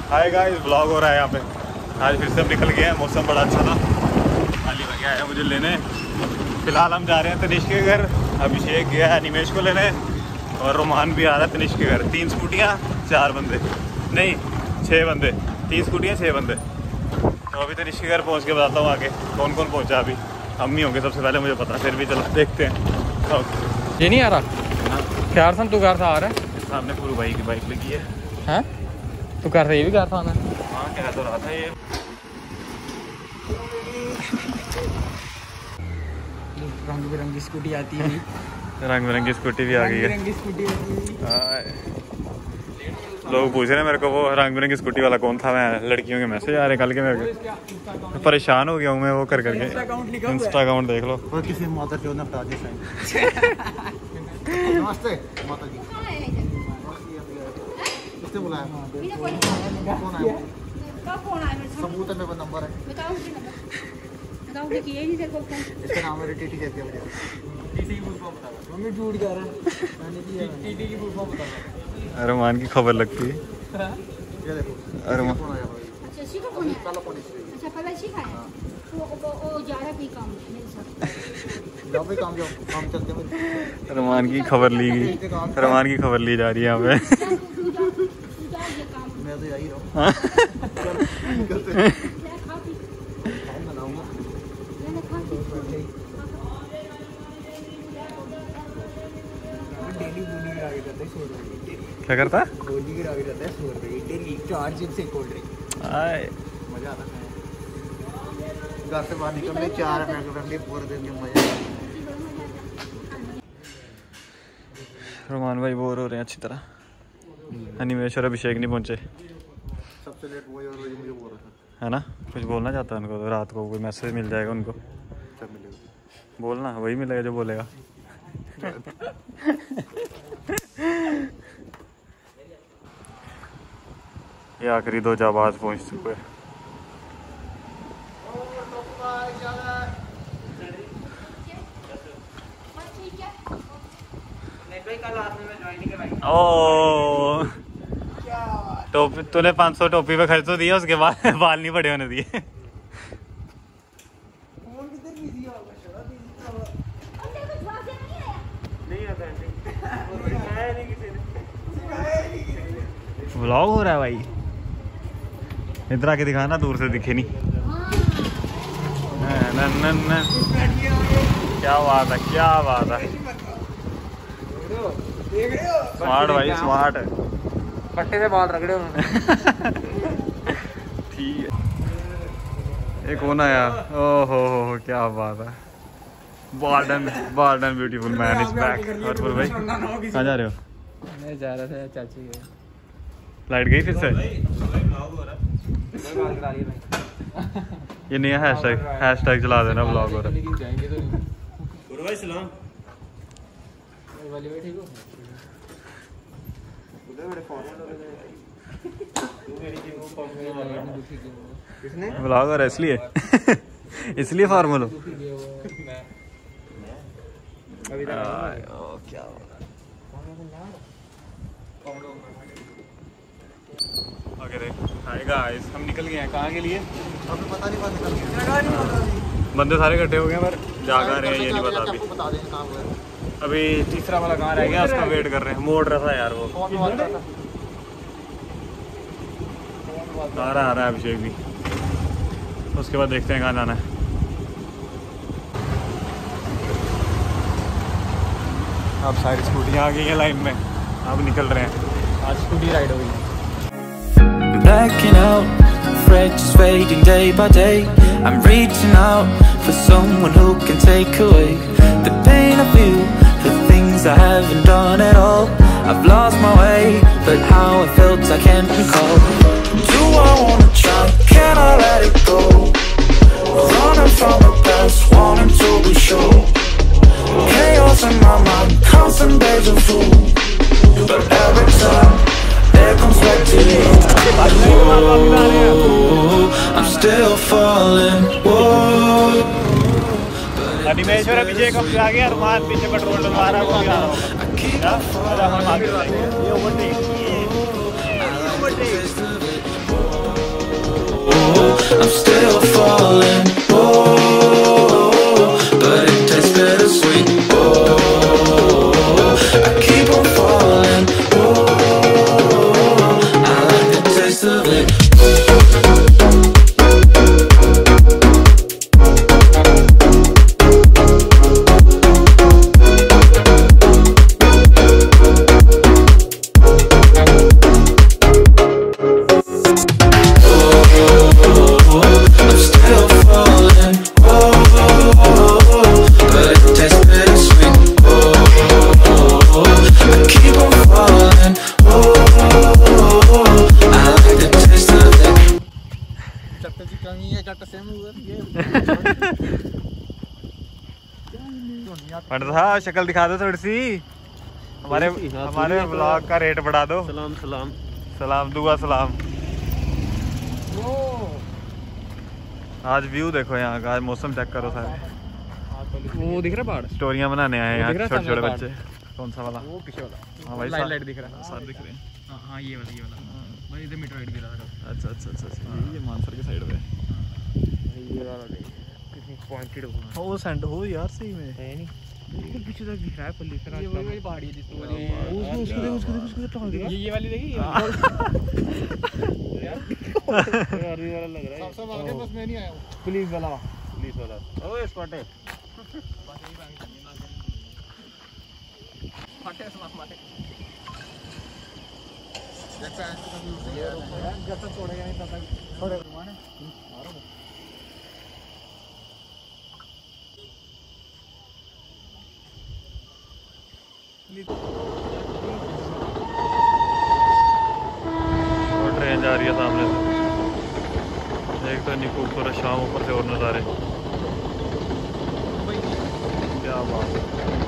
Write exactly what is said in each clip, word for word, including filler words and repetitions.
Hi guys, vlog हो रहा है यहाँ पे। आज फिर से हम निकल गए हैं, मौसम बड़ा अच्छा था। खाली भैया आया मुझे लेने। फिलहाल हम जा रहे हैं तनिष्क के घर। अभिषेक गया है निमेश को लेने और रोमान भी आ रहा है तनिष्क के घर। तीन स्कूटियाँ चार बंदे, नहीं छः बंदे। तीन स्कूटियाँ छः बंदे। तो अभी तनिष्क के घर पहुँच के बताता हूँ आगे कौन कौन पहुँचा। अभी अम्मी होंगे सबसे पहले, मुझे पता, फिर भी चलो देखते हैं। ये नहीं आ रहा ख्याल सन, तू घर था आ रहा है सामने पूरी भाई की बाइक लगी है। हैं तू कर रहा, ये भी घर था आना। हाँ कह तो रहा था ये। रंग बिरंगी स्कूटी आती है। रंग बिरंगी स्कूटी भी आ गई है। स्कूटी लोग पूछ रहे हैं मेरे को वो रंग बिरंगी स्कूटी वाला कौन था। मैं लड़कियों के मैसेज आ रहे कल के मेरे को। परेशान हो गया हूँ मैं वो कर करके। इंस्टा अकाउंट देख लो। और किसी माता जो ने बता दिया। नमस्ते माता जी। किसने बुलाया? कौन आया? कौन आया? सबूत है, मेरे पास नंबर है। बताओ मुझे नंबर। बताओ कि किए नहीं तेरे को फोन। इसका नाम है टीटी कहते हैं मुझे। टीटी की फुल फॉर्म बता। मम्मी झूठ कह रहा है। मैंने की टीटी की फुल फॉर्म बता। अरमान की खबर लगती है। ये देखो अरमान कौन आया भाई? अच्छा इसी का फोन है। पहला फोन इसलिए। अच्छा पहले इसी का है। वो वो वो जा रहा है कोई काम मेरे साथ। जाओ भाई काम जाओ, काम चलते हैं। अरमान की खबर ली गई। अरमान की खबर ली जा रही है यहाँ पे। मैं तो यही रहूँ। क्या करता? गोली की रावी रहता है सौ रुपये डेली, चार चिप्स एक कोल्ड ड्रिंक। मजा आता है। घर से बाहर निकल रहे चार पैकेट रख लिए पूरे दिन के मजा। रोमान भाई बोर हो रहे हैं अच्छी तरह। निमेश और अभिषेक नहीं पहुंचे। सबसे लेट वही और वही मुझे बोल रहा था, है ना? कुछ बोलना चाहता है उनको तो रात को कोई मैसेज मिल जाएगा उनको। सब मिलेगा बोलना, वही मिलेगा जो बोलेगा। ये आखिरी दो जाबाज पहुंच चुके हैं। ओ टोपी तूने पाँच सौ टोपी पे खर्च तो दिया, उसके बाद बाल नहीं बड़े होने दिए। व्लॉग हो रहा है भाई, इधर आके दिखाना, दूर से दिखे नहीं। न, न, न। क्या बात है, क्या बात है। स्मार्ट भाई स्मार्ट है। पट्टे से बाल रगड़े उन्होंने। ठीक है। एक कौन आया? ओहो हो क्या बात है। बार्डन बार्डन ब्यूटीफुल मैन इज बैक। और बोल भाई कहाँ जा रहे हो? मैं जा रहा था चाची के। लाइट गई फिर से? ये नया हैशटैग हैशटैग चला देना ब्लॉग और। भाई सलाम। ठीक हो? ब्लॉग और इसलिए इसलिए फॉर्मल हो। क्या हाय गाइस, हम निकल गए हैं। कहाँ के लिए? हमें पता नहीं पता निकल गया। बंदे सारे इकट्ठे हो गए पर जा कहाँ रहे हैं ये नहीं पता अभी। बता दें कहाँ हुआ है। अभी तीसरा वाला कहाँ रह गया, उसका वेट कर रहे हैं। मोड़ रहा था यार वो। कौन बात कर रहा था? आ रहा आ रहा है अभिषेक भी। उसके बाद देखते हैं कहाँ जाना है। अब सारी स्कूटियाँ आ गई हैं लाइन में, अब निकल रहे हैं। आज स्कूटी राइड हो गई। Blacking out, afraid just fading day by day. I'm reaching out for someone who can take away the pain I feel, the things I haven't done at all. I've lost my way, but how I felt I can't recall. Do I wanna try? Can I let it go? Running from the past, wanting to be sure. Chaos in my mind, constant deja vu. But every time there comes back to you. Whoa, I'm still falling. Whoa. निमेश और अभिषेक अब आ गया। अरमान पीछे petrol डलवा रहा है, वो भी आ रहा होगा। ये ओवरटेक, ये overtake. I'm still falling. Oh, but it tastes bittersweet. Oh, I keep on falling. Oh, I like the taste of it. पंडित साहब शक्ल दिखा दो थोड़ी सी, हमारे हमारे ब्लॉग का रेट बढ़ा दो। सलाम सलाम सलाम दुआ सलाम। आज व्यू देखो यहाँ का, आज मौसम चेक करो सारे। वो दिख रहा पहाड़, स्टोरियाँ बनाने आए हैं यहाँ छोटे छोटे बच्चे। कौन सा वाला? वो पीछे वाला। हाँ भाई लाइट लाइट दिख रहा है, सारे दिख रहे हैं। हाँ हाँ ये वाला ये वाला भाई, इधर मीटर राइट गिरा था। अच्छा अच्छा अच्छा अच्छा ये मानसर के साइड पे ये वाला देख कितनी पॉइंटेड हो। हो वो सेंड हो यार सही में है नहीं, पीछे तक दिख रहा है पल्ली से। ये वही वाली पहाड़ी है जिसको वाली उसको उसको देख उसको देख उसको देख टांग ये ये वाली देखी यार, ये वाला लग रहा है सबसे आगे। बस मैं नहीं आया हूं। पुलिस वाला पुलिस वाला ओए स्पॉट है फटे समास मारे जैसा ये जब तक छोड़ेगा नहीं तब तक छोड़े माने मारो। और ट्रेन जा रही है सामने से, एक तो इतनी खूबसूरत शाम, ऊपर से और नज़ारे। क्या बात है,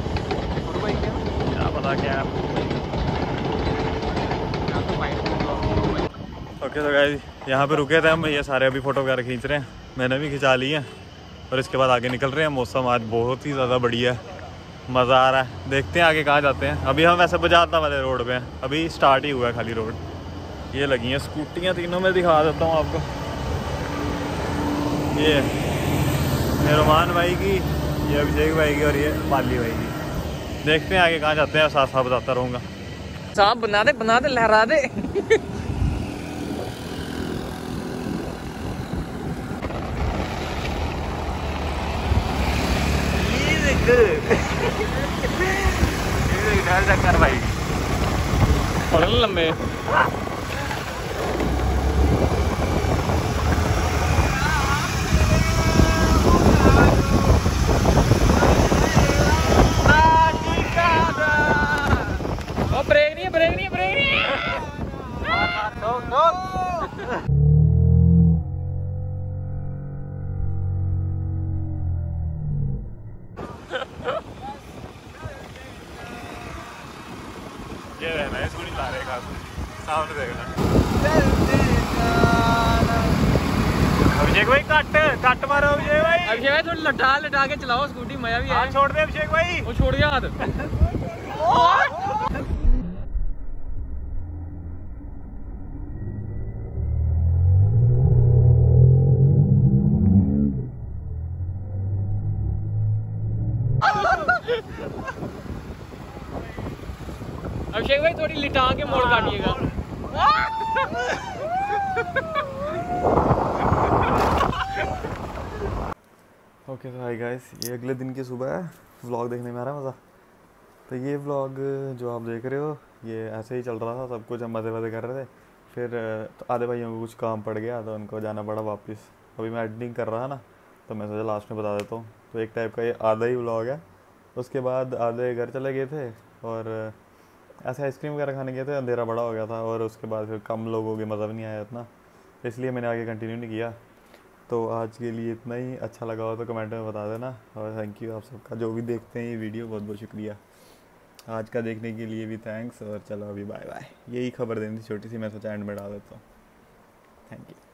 क्या पता क्या। ओके तो गाइस यहाँ पे रुके थे हम, ये सारे अभी फोटो वगैरह खींच रहे हैं, मैंने भी खिंचा ली है और इसके बाद आगे निकल रहे हैं। मौसम आज बहुत ही ज़्यादा बढ़िया है, मज़ा आ रहा है। देखते हैं आगे कहाँ जाते हैं। अभी हम वैसे बजाता वाले रोड पे हैं, अभी स्टार्ट ही हुआ है खाली रोड। ये लगी हैं स्कूटियाँ तीनों, में दिखा देता हूँ आपको। ये मेहरमान भाई की, ये अभिषेक भाई की और ये पाली भाई की। देखते हैं आगे कहाँ जाते हैं, साथ साथ बताता रहूँगा। साहब बना दे बना दे लहरा दे। चक्कर भाई लंबे ब्रेक नहीं ब्रेक नहीं ब्रेक नहीं। ये रहना है, इसको नहीं ला रहे सामने देखना। अभिषेक भाई कट कट मारो अभिषेक भाई। अभिषेक भाई थोड़ी लटा लटा के चलाओ स्कूटी, मजा भी है। छोड़ दे अभिषेक भाई, वो छोड़ गया हाथ। अभिषेक भाई थोड़ी लिटा के मोड़ काटिएगा। ओके तो हाय गाइस, ये अगले दिन की सुबह है। व्लॉग देखने में आ रहा है मज़ा। तो ये व्लॉग जो आप देख रहे हो ये ऐसे ही चल रहा था, सब कुछ हम मज़े मज़े कर रहे थे। फिर तो आधे भाइयों को कुछ काम पड़ गया तो उनको जाना पड़ा वापस। अभी मैं एडिटिंग कर रहा ना, तो मैं सोचा लास्ट में बता देता हूँ। तो एक टाइप का ये आधा ही व्लॉग है। उसके बाद आधे घर चले गए थे और ऐसे आइसक्रीम वगैरह खाने गए थे, अंधेरा बड़ा हो गया था। और उसके बाद फिर कम लोगों के मज़ा भी नहीं आया इतना, इसलिए मैंने आगे कंटिन्यू नहीं किया। तो आज के लिए इतना ही। अच्छा लगा हो तो कमेंट में बता देना। और थैंक यू आप सबका, जो भी देखते हैं ये वीडियो, बहुत बहुत शुक्रिया। आज का देखने के लिए भी थैंक्स। और चलो अभी बाय बाय। यही खबर देनी थी छोटी सी, मैं सोचा एंड में डाल देता हूँ। Thank you.